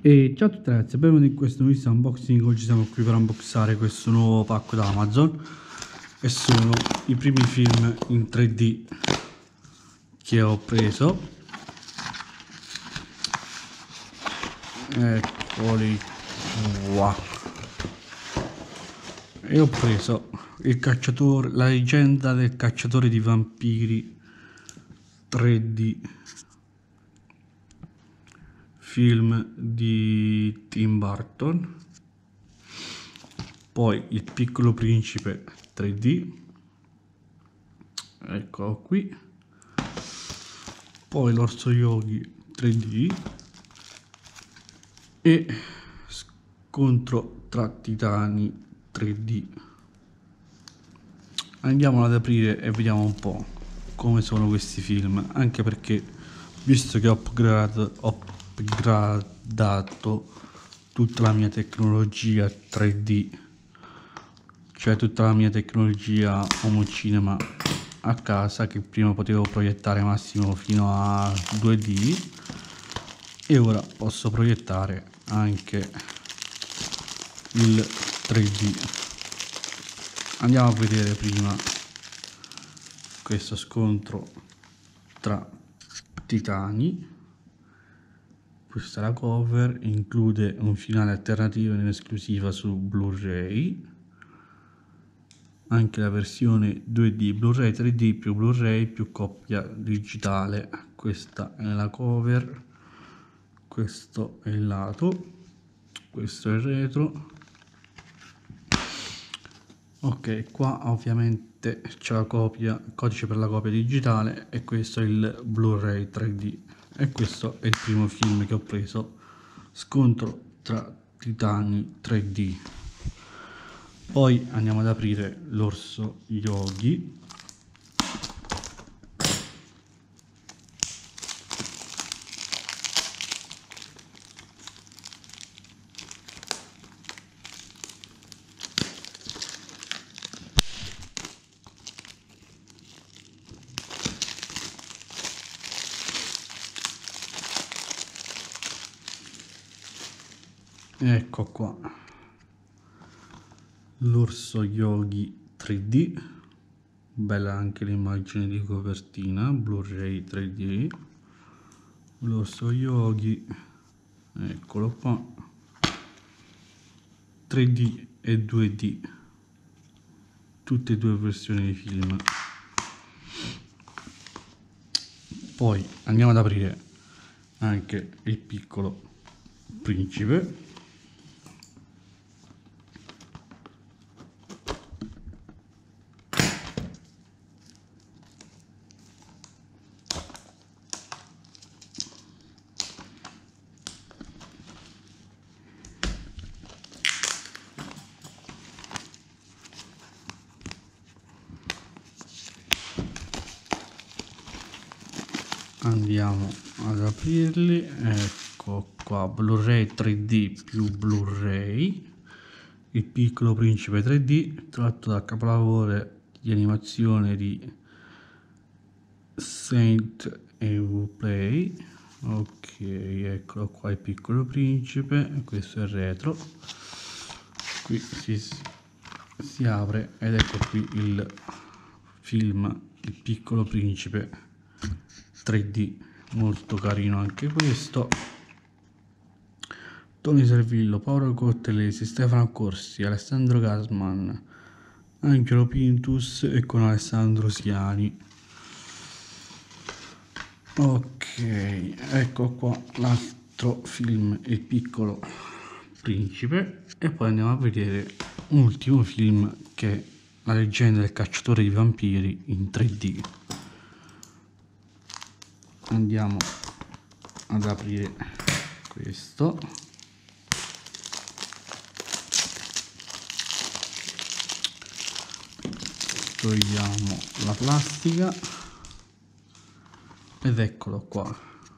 E ciao a tutti ragazzi, benvenuti in questo nuovissimo unboxing. Oggi siamo qui per unboxare questo nuovo pacco da Amazon e sono i primi film in 3D che ho preso. Eccoli qua. E ho preso il cacciatore, la leggenda del cacciatore di vampiri 3D, film di Tim Burton, poi Il Piccolo Principe 3D, eccolo qui, poi L'Orso Yogi 3D e Scontro tra Titani 3D. Andiamolo ad aprire e vediamo un po' come sono questi film, anche perché visto che ho upgradato tutta la mia tecnologia 3D, cioè tutta la mia tecnologia home cinema a casa, che prima potevo proiettare massimo fino a 2D e ora posso proiettare anche il 3D. Andiamo a vedere prima questo scontro tra titani. Questa è la cover, include un finale alternativo in esclusiva su Blu-ray, anche la versione 2D, Blu-ray 3D più Blu-ray più coppia digitale. Questa è la cover, questo è il lato, questo è il retro. Ok, qua ovviamente c'è la copia, il codice per la copia digitale, e questo è il Blu-ray 3D. E questo è il primo film che ho preso, Scontro tra Titani 3D. Poi andiamo ad aprire L'Orso Yogi. Ecco qua, L'Orso Yogi 3D, bella anche l'immagine di copertina, Blu-ray 3D, L'Orso Yogi, eccolo qua, 3D e 2D, tutte e due versioni di film. Poi andiamo ad aprire anche Il Piccolo Principe. Andiamo ad aprirli, ecco qua, Blu-ray 3D più Blu-ray, Il Piccolo Principe 3D, tratto dal capolavoro di animazione di Saint Play. Ok, eccolo qua, Il Piccolo Principe, questo è il retro, qui si apre ed ecco qui il film Il Piccolo Principe 3D, molto carino anche questo. Tony Servillo, Paolo Cortellesi, Stefano Accorsi, Alessandro Gasman, Angelo Pintus e con Alessandro Siani. Ok, ecco qua l'altro film, Il Piccolo Principe. E poi andiamo a vedere un ultimo film, che è La leggenda del cacciatore di vampiri in 3D. Andiamo ad aprire questo. Togliamo la plastica ed eccolo qua.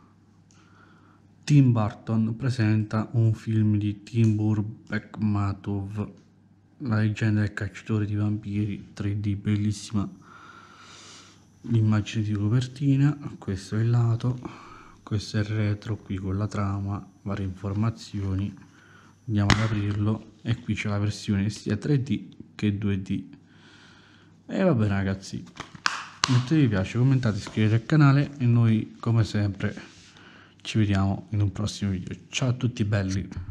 Tim Burton presenta un film di Timur Bekmambetov, La leggenda del cacciatore di vampiri 3D, bellissima l'immagine di copertina. Questo è il lato, questo è il retro qui con la trama, varie informazioni. Andiamo ad aprirlo e qui c'è la versione sia 3D che 2D. E va bene ragazzi, mettete mi piace, commentate, iscrivetevi al canale e noi come sempre ci vediamo in un prossimo video. Ciao a tutti belli.